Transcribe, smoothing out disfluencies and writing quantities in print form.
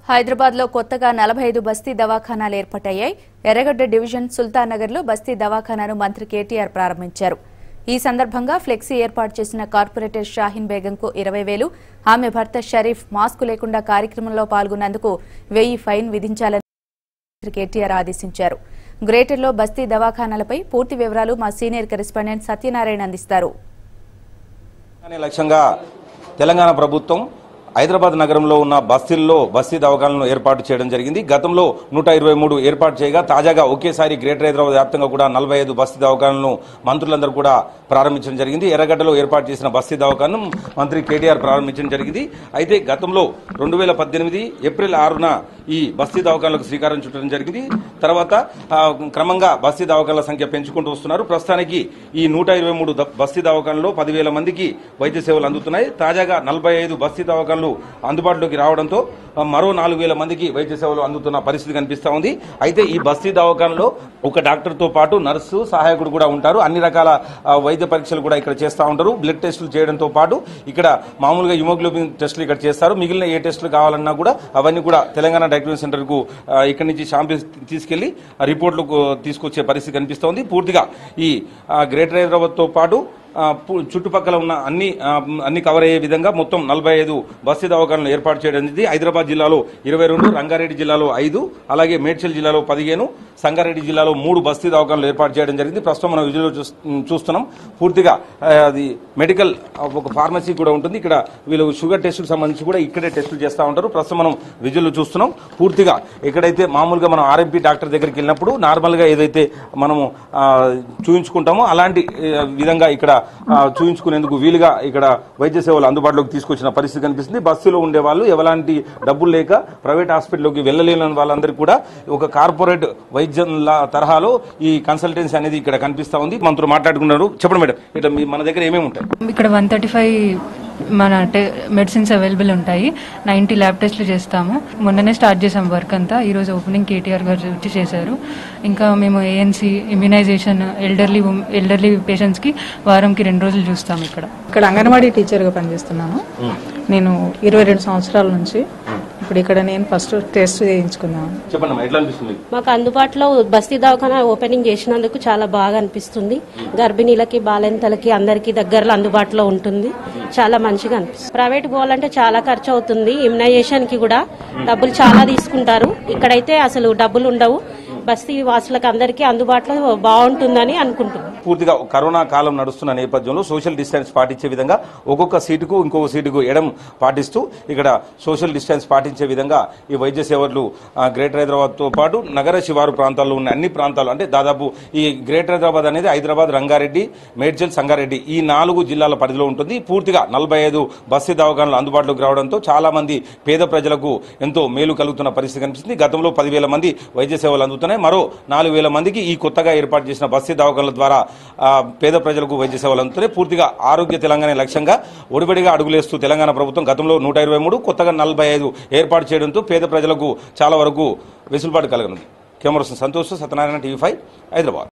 హైదరాబాద్ లో కొత్తగా 45 బస్తీ దవాఖానాలు ఏర్పాటయ్యాయి. ఎర్రగడ్డ డివిజన్ సుల్తాన్ నగర్ లో బస్తీ దవాఖానాను మంత్రి KTR ప్రారంభించారు. ఈ సందర్భంగా ఫ్లెక్సీ ఏర్పాటు చేసిన కార్పొరేటర్ షాహీన్ బేగంకు 20,000, ఆమె భర్త షరీఫ్ మాస్క్ లేకుండా కార్యక్రమంలో పాల్గొన్నందుకు 1000 ఫైన్ విధించాలని మంత్రి KTR ఆదేశించారు. గ్రేటర్ లో బస్తీ దవాఖానాలపై పూర్తి వివరాలు మా సీనియర్ కరెస్పాండెంట్ సత్యనారాయణ అందిస్తారు. లక్ష్యంగా తెలంగాణ ప్రభుత్వం హైదరాబాద్ నగరంలో ఉన్న బస్తీల్లో బస్తీ దవాఖానాలను ఏర్పాటు చేయడం జరిగింది. గతంలో 123 ఏర్పాటు చేయగా తాజాగా ఒకేసారి గ్రేటర్ హైదరాబాద్ వ్యాప్తంగా కూడా 45 బస్తీ దవాఖానాలను మంత్రులందరూ కూడా ప్రారంభించడం జరిగింది. ఎర్రగడ్డలో ఏర్పాటు చేసిన బస్తీ దవాఖానాను మంత్రి KTR ప్రారంభించడం జరిగింది. అయితే గతంలో 2018 ఏప్రిల్ 6న ఈ బస్తీ దవాఖానాలకు శ్రీకారం చుట్టడం జరిగింది. తర్వాత క్రమంగా బస్తీ దవాఖానాల సంఖ్య పెంచుకుంటూ వస్తున్నారు. ప్రస్తుతానికి ఈ 123 బస్తీ దవాఖానాల్లో 10,000 మందికి వైద్య సేవలు అందుతున్నాయి. తాజాగా 45 బస్తీ దవాఖానాలు అందుబాటులోకి రావడంతో మరో 4,000 మందికి వైద్య సేవలు అందుతున్న పరిస్థితి కనిపిస్తా ఉంది. అయితే ఈ బస్తీ దవాఖానాలో ఒక డాక్టర్తో పాటు నర్సు, సహాయకుడు కూడా ఉంటారు. అన్ని రకాల వైద్య పరీక్షలు కూడా ఇక్కడ చేస్తూ ఉంటారు. బ్లడ్ టెస్టులు చేయడంతో పాటు ఇక్కడ మామూలుగా హిమోగ్లోబిన్ టెస్టులు ఇక్కడ చేస్తారు. మిగిలిన ఏ టెస్టులు కావాలన్నా కూడా అవన్నీ కూడా తెలంగాణ డయాగ్నోస్టిక్ సెంటర్కు ఇక్కడి నుంచి శాంపిల్స్ తీసుకెళ్లి రిపోర్ట్లు తీసుకొచ్చే పరిస్థితి కనిపిస్తోంది. పూర్తిగా ఈ గ్రేటర్ హైదరాబాద్తో పాటు చుట్టుపక్కల ఉన్న అన్ని కవర్ అయ్యే విధంగా మొత్తం 45 బస్తీ దవాఖానాలు ఏర్పాటు చేయడం జరిగింది. హైదరాబాద్ జిల్లాలో 22, రంగారెడ్డి జిల్లాలో 5, అలాగే మేడ్చల్ జిల్లాలో 15, సంగారెడ్డి జిల్లాలో 3 బస్తీ దవాఖానాలు ఏర్పాటు చేయడం జరిగింది. ప్రస్తుతం మనం విజువల్లో చూస్తున్నాం. పూర్తిగా అది మెడికల్ ఒక ఫార్మసీ కూడా ఉంటుంది. ఇక్కడ వీళ్ళు షుగర్ టెస్టులకు సంబంధించి కూడా ఇక్కడే టెస్టులు చేస్తూ ఉంటారు. ప్రస్తుతం మనం విజువల్లో చూస్తున్నాం. పూర్తిగా ఎక్కడైతే మామూలుగా మనం ఆర్ఎంపీ డాక్టర్ దగ్గరికి వెళ్ళినప్పుడు నార్మల్గా ఏదైతే మనము చూయించుకుంటామో అలాంటి విధంగా ఇక్కడ చూయించుకునేందుకు వీలుగా ఇక్కడ వైద్య సేవలు అందుబాటులోకి తీసుకొచ్చిన పరిస్థితి కనిపిస్తుంది. బస్సులో ఉండే వాళ్ళు ఎలాంటి డబ్బులు లేక ప్రైవేట్ హాస్పిటల్లోకి వెళ్ళలేని వాళ్ళందరికీ కూడా ఒక కార్పొరేట్ వైద్యం తరహాలో ఈ కన్సల్టెన్సీ అనేది ఇక్కడ కనిపిస్తా ఉంది. మనతో మాట్లాడుకున్నారు. చెప్పండి మేడం, ఇట్లా మన దగ్గర ఏమేమి ఉంటాయి? ఇక్కడ 135 మన మెడిసిన్స్ అవైలబుల్ ఉంటాయి. 90 ల్యాబ్ టెస్ట్లు చేస్తాము. మొన్ననే స్టార్ట్ చేసాం వర్క్ అంతా. ఈరోజు ఓపెనింగ్ KTR గారు వచ్చి చేశారు. ఇంకా మేము ANC, ఇమ్యునైజేషన్, ఎల్డర్లీ పేషెంట్స్ కి వారంకి 2 రోజులు చూస్తాము. ఇక్కడ అంగన్వాడీ టీచర్గా పనిచేస్తున్నాను. నేను 22 సంవత్సరాల నుంచి. ఇప్పుడు ఇక్కడ నేను ఫస్ట్ టెస్ట్ చేయించుకున్నాను. మాకు అందుబాటులో బస్తీ దవాఖానా ఓపెనింగ్ చేసినందుకు చాలా బాగా అనిపిస్తుంది. గర్భిణీలకి, బాలింతలకి అందరికీ దగ్గరలో అందుబాటులో ఉంటుంది. చాలా మంచిగా అనిపిస్తుంది. ప్రైవేట్ పోవాలంటే చాలా ఖర్చు అవుతుంది. ఇమ్యునైజేషన్ కి కూడా డబ్బులు చాలా తీసుకుంటారు. ఇక్కడైతే అసలు డబ్బులు ఉండవు. బస్తీ వాసులకు అందరికీ అందుబాటులో బాగుంటుందని అనుకుంటున్నాం. పూర్తిగా కరోనా కాలం నడుస్తున్న నేపథ్యంలో సోషల్ డిస్టెన్స్ పాటించే విధంగా ఒక్కొక్క సీటుకు ఇంకొక సీటుకు ఎడం పాటిస్తూ ఇక్కడ సోషల్ డిస్టెన్స్ పాటించే విధంగా ఈ వైద్య సేవలు గ్రేటర్ హైదరాబాద్తో పాటు నగర శివారు ప్రాంతాల్లో ఉన్న అన్ని ప్రాంతాలు, అంటే దాదాపు ఈ గ్రేటర్ హైదరాబాద్ అనేది హైదరాబాద్, రంగారెడ్డి, మేడ్చల్, సంగారెడ్డి ఈ 4 జిల్లాల పరిధిలో ఉంటుంది. పూర్తిగా 45 బస్తీ దవాఖానాలు అందుబాటులోకి రావడంతో చాలా మంది పేద ప్రజలకు ఎంతో మేలు కలుగుతున్న పరిస్థితి కనిపిస్తుంది. గతంలో 10,000 మంది వైద్య సేవలు అందుతున్నాయి. మరో 4,000 మందికి ఈ కొత్తగా ఏర్పాటు చేసిన బస్తీ దవాఖానాల ద్వారా పేద ప్రజలకు వైద్య సేవలు అందుతున్నాయి. పూర్తిగా ఆరోగ్య తెలంగాణ లక్ష్యంగా ఒడిబడిగా అడుగులేస్తూ తెలంగాణ ప్రభుత్వం గతంలో 123, కొత్తగా 45 ఏర్పాటు చేయడంతో పేద ప్రజలకు చాలా వరకు వెసులుబాటు కలగనుంది. Camera Santosh, Satyanarayana, TV5 Hyderabad.